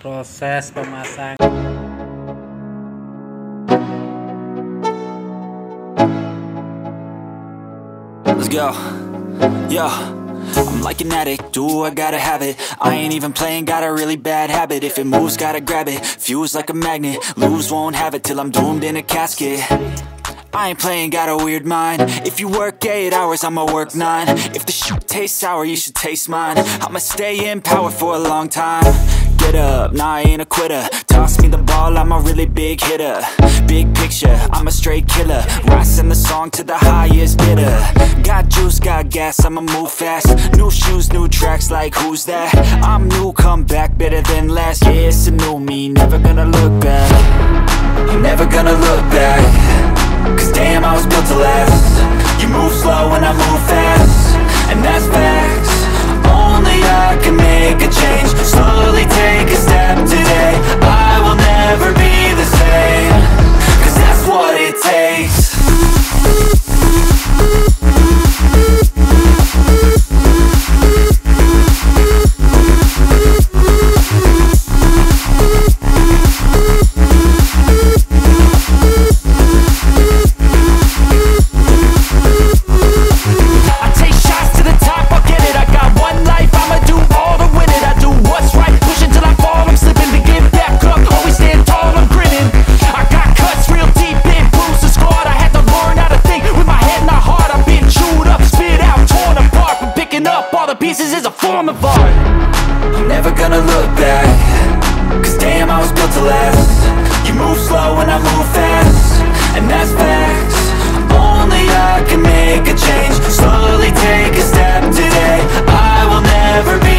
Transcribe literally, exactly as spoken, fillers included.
Proses pemasangan. Let's go. Yo, I'm like an addict, do I gotta have it. I ain't even playing, got a really bad habit. If it moves, gotta grab it, fuse like a magnet. Lose, won't have it till I'm doomed in a casket. I ain't playing, got a weird mind. If you work eight hours, I'ma work nine. If the shit tastes sour, you should taste mine. I'ma stay in power for a long time. Get up, nah, I ain't a quitter. Toss me the ball, I'm a really big hitter. Big picture, I'm a straight killer. Rising the song to the highest bidder. Got juice, got gas, I'ma move fast. New shoes, new tracks, like who's that? I'm new, come back, better than last. Yeah, it's a new me, never gonna look back. I'm never gonna look back. Cause damn, I was built to last. You move slow and I move fast, and that's facts. Only I can make a change. Slowly take a step today. I will never be the same. Cause that's what it takes. Pieces is a form of art. I'm never gonna look back. Cause damn, I was built to last. You move slow and I move fast, and that's facts. Only I can make a change. Slowly take a step today. I will never be